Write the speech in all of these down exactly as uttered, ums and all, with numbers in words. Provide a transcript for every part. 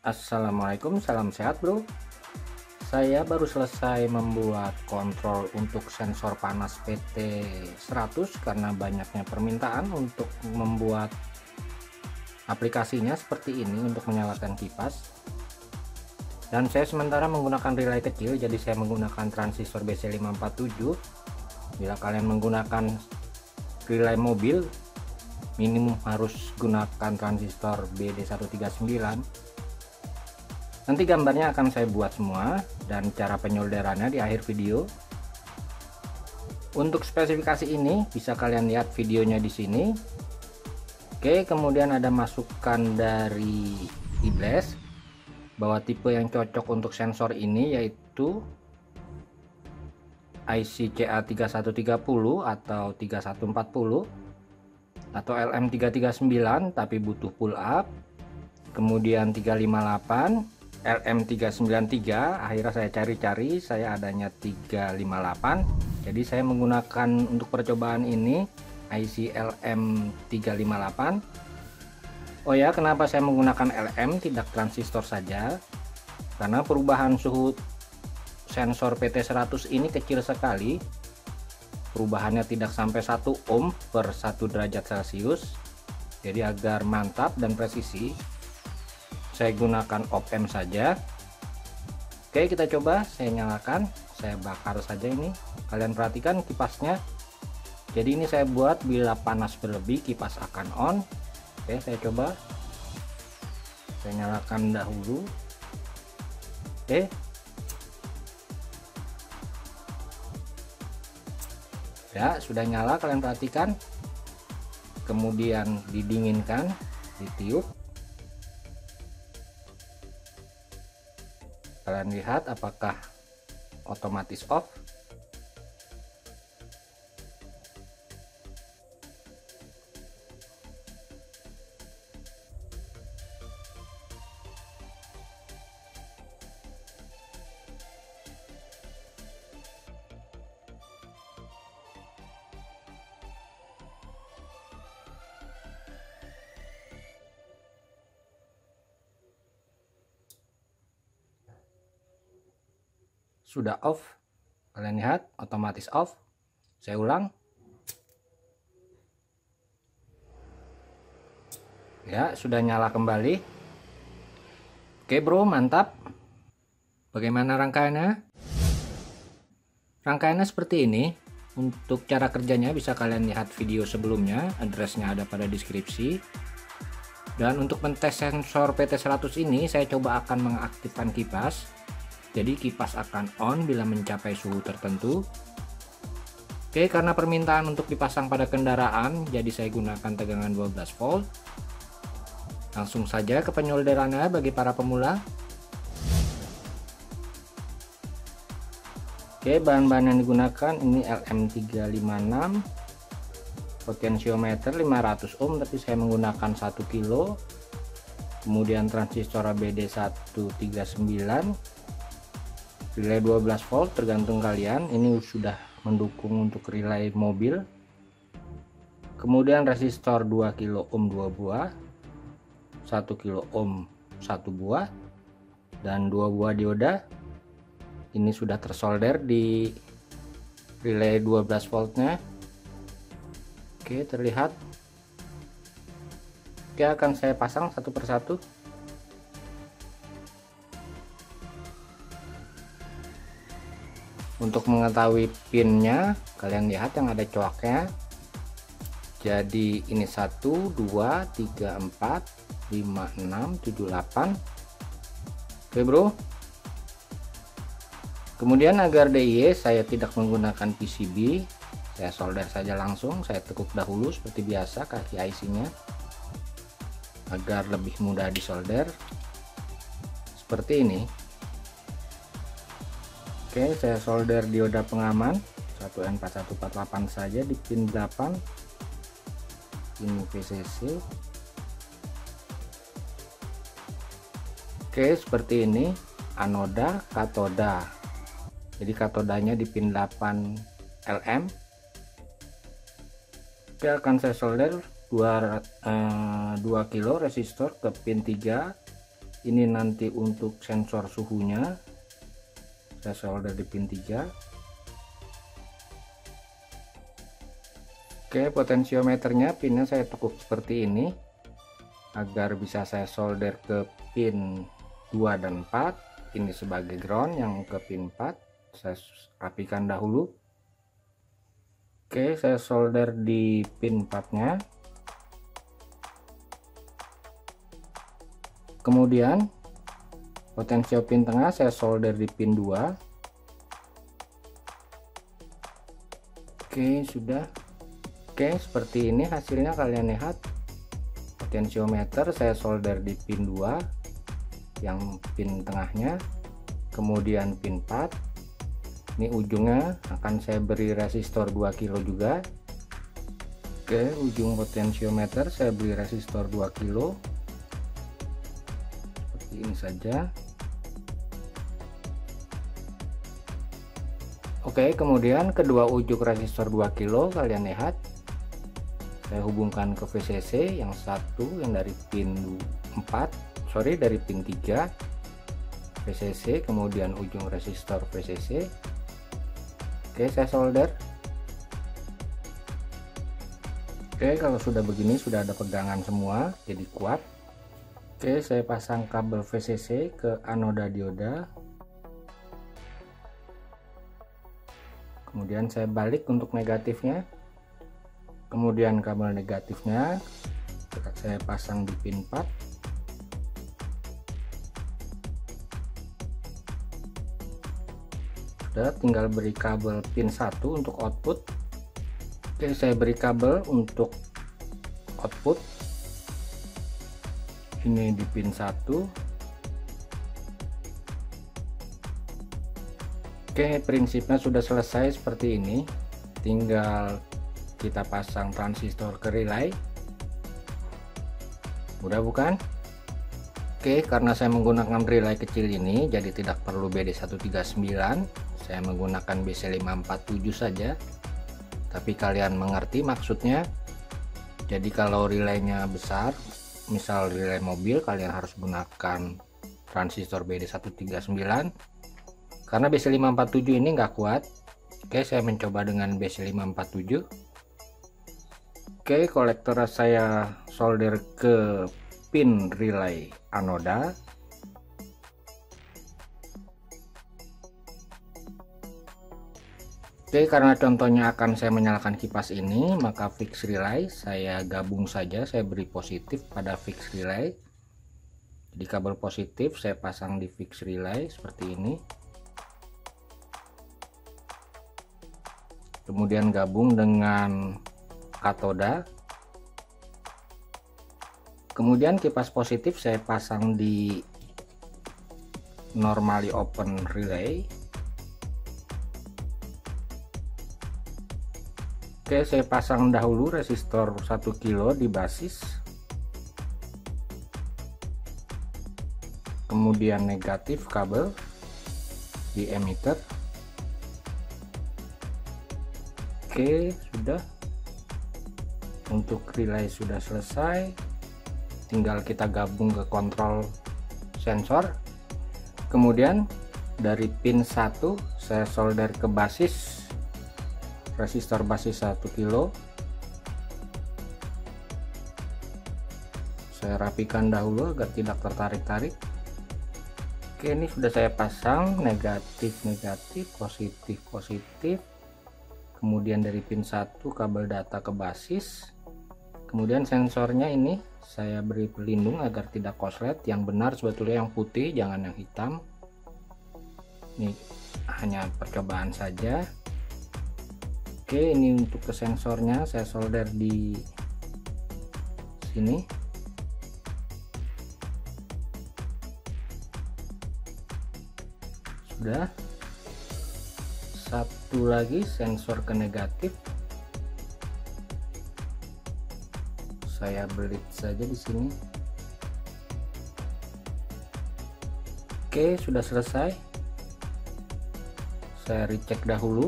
Assalamualaikum, salam sehat bro. Saya baru selesai membuat kontrol untuk sensor panas P T seratus karena banyaknya permintaan untuk membuat aplikasinya seperti ini untuk menyalakan kipas. Dan saya sementara menggunakan relay kecil, jadi saya menggunakan transistor B C lima empat tujuh. Bila kalian menggunakan relay mobil, minimum harus gunakan transistor B D seratus tiga puluh sembilan. Nanti gambarnya akan saya buat semua dan cara penyolderannya di akhir video. Untuk spesifikasi ini bisa kalian lihat videonya di sini. Oke, kemudian ada masukan dari Ibles bahwa tipe yang cocok untuk sensor ini yaitu I C C A tiga satu tiga nol atau tiga satu empat nol atau L M tiga tiga sembilan tapi butuh pull up, kemudian tiga lima delapan, L M tiga sembilan tiga. Akhirnya saya cari-cari, saya adanya tiga lima delapan, jadi saya menggunakan untuk percobaan ini I C L M tiga lima delapan. Oh ya, kenapa saya menggunakan L M tidak transistor saja? Karena perubahan suhu sensor P T seratus ini kecil sekali, perubahannya tidak sampai satu ohm per satu derajat Celcius. Jadi agar mantap dan presisi, saya gunakan op-amp saja. Oke, kita coba. Saya nyalakan, saya bakar saja ini. Kalian perhatikan kipasnya. Jadi ini saya buat bila panas berlebih kipas akan on. Oke, saya coba. Saya nyalakan dahulu. Oke. Ya, sudah nyala, kalian perhatikan. Kemudian didinginkan, ditiup. Kalian lihat apakah otomatis off. Sudah off, kalian lihat otomatis off. Saya ulang ya, sudah nyala kembali. Oke bro, mantap. Bagaimana rangkaiannya? Rangkaiannya seperti ini. Untuk cara kerjanya bisa kalian lihat video sebelumnya, addressnya ada pada deskripsi. Dan untuk mentes sensor P T seratus ini, saya coba akan mengaktifkan kipas. Jadi kipas akan on bila mencapai suhu tertentu. Oke, karena permintaan untuk dipasang pada kendaraan, jadi saya gunakan tegangan dua belas volt. Langsung saja ke penyolderannya bagi para pemula. Oke, bahan-bahan yang digunakan ini L M tiga lima enam, potensiometer lima ratus ohm tapi saya menggunakan satu kilo. Kemudian transistor B D seratus tiga puluh sembilan, relay dua belas volt tergantung kalian, ini sudah mendukung untuk relay mobil. Kemudian resistor dua kilo ohm dua buah, satu kilo ohm satu buah, dan dua buah dioda. Ini sudah tersolder di relay dua belas voltnya. Oke, terlihat. Oke, akan saya pasang satu persatu. Untuk mengetahui pinnya, kalian lihat yang ada coaknya. Jadi ini satu, dua, tiga, empat, lima, enam, tujuh, delapan. Oke bro. Kemudian agar D I Y saya tidak menggunakan P C B, saya solder saja langsung. Saya tekuk dahulu seperti biasa kaki I C-nya agar lebih mudah disolder. Seperti ini. Oke, saya solder dioda pengaman satu N empat satu empat delapan saja di pin delapan, pin V C C. Oke, seperti ini anoda, katoda. Jadi katodanya di pin delapan L M. Oke, akan saya solder dua, eh, dua kilo resistor ke pin tiga Ini nanti untuk sensor suhunya, saya solder di pin tiga. Oke, potensiometernya pinnya saya tekuk seperti ini agar bisa saya solder ke pin dua dan empat. Ini sebagai ground, yang ke pin empat saya rapikan dahulu. Oke, saya solder di pin empat nya. Kemudian potensio pin tengah saya solder di pin dua. Oke, sudah. Oke, seperti ini hasilnya, kalian lihat. Potensiometer saya solder di pin dua yang pin tengahnya, kemudian pin empat. Ini ujungnya akan saya beri resistor dua kilo juga. Oke, ujung potensiometer saya beri resistor dua kilo. Ini saja. Oke, kemudian kedua ujung resistor dua kilo kalian lihat, saya hubungkan ke V C C. Yang satu yang dari pin empat, sorry dari pin tiga V C C, kemudian ujung resistor V C C. Oke, saya solder. Oke, kalau sudah begini sudah ada pegangan semua, jadi kuat. Oke, saya pasang kabel V C C ke anoda dioda. Kemudian saya balik untuk negatifnya. Kemudian kabel negatifnya saya pasang di pin empat. Sudah, tinggal beri kabel pin satu untuk output. Oke, saya beri kabel untuk output. Ini di pin satu. Oke, prinsipnya sudah selesai seperti ini. Tinggal kita pasang transistor ke relay. Mudah bukan? Oke, karena saya menggunakan relay kecil ini, jadi tidak perlu B D seratus tiga puluh sembilan. Saya menggunakan B C lima empat tujuh saja. Tapi kalian mengerti maksudnya. Jadi kalau relaynya besar, misal relay mobil, kalian harus gunakan transistor B D seratus tiga puluh sembilan karena B C lima empat tujuh ini nggak kuat. Oke, saya mencoba dengan B C lima empat tujuh. Oke, kolektor saya solder ke pin relay anoda. Oke, karena contohnya akan saya menyalakan kipas ini, maka fix relay saya gabung saja, saya beri positif pada fix relay. Jadi kabel positif saya pasang di fix relay seperti ini. Kemudian gabung dengan katoda. Kemudian kipas positif saya pasang di normally open relay. Oke, saya pasang dahulu resistor satu kilo di basis. Kemudian negatif kabel di emitter. Oke, sudah. Untuk relay sudah selesai. Tinggal kita gabung ke kontrol sensor. Kemudian dari pin satu saya solder ke basis. Resistor basis satu kilo. Saya rapikan dahulu agar tidak tertarik-tarik. Oke, ini sudah saya pasang negatif negatif, positif positif. Kemudian dari pin satu kabel data ke basis. Kemudian sensornya ini saya beri pelindung agar tidak korslet. Yang benar sebetulnya yang putih, jangan yang hitam. Ini hanya percobaan saja. Oke, ini untuk ke sensornya saya solder di sini. Sudah. Satu lagi sensor ke negatif. Saya belit saja di sini. Oke, sudah selesai. Saya recheck dahulu.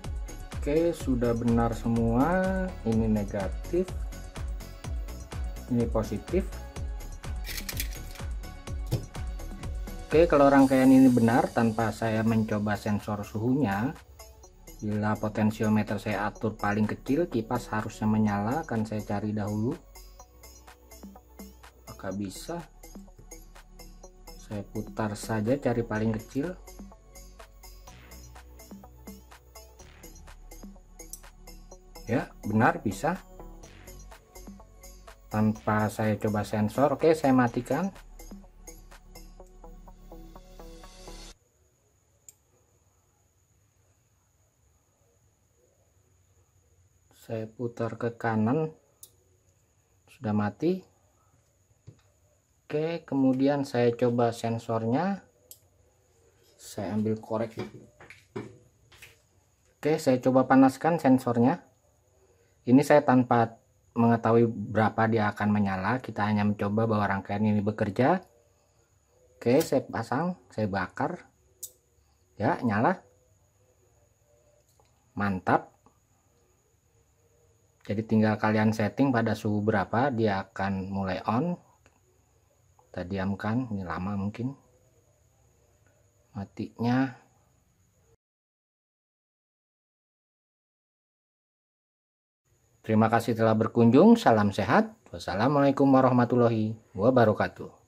Oke, sudah benar semua. Ini negatif, Ini positif. Oke, kalau rangkaian ini benar tanpa saya mencoba sensor suhunya, bila potensiometer saya atur paling kecil, kipas harusnya menyala. Akan saya cari dahulu apakah bisa. Saya putar saja, cari paling kecil. Ya, benar bisa tanpa saya coba sensor. Oke, saya matikan. Saya putar ke kanan, sudah mati. Oke, kemudian saya coba sensornya, saya ambil korek. Oke, saya coba panaskan sensornya. Ini saya tanpa mengetahui berapa dia akan menyala, kita hanya mencoba bahwa rangkaian ini bekerja. Oke, saya pasang, saya bakar, ya nyala, mantap. Jadi tinggal kalian setting pada suhu berapa dia akan mulai on. Kita diamkan, ini lama mungkin matinya. Terima kasih telah berkunjung. Salam sehat. Wassalamualaikum warahmatullahi wabarakatuh.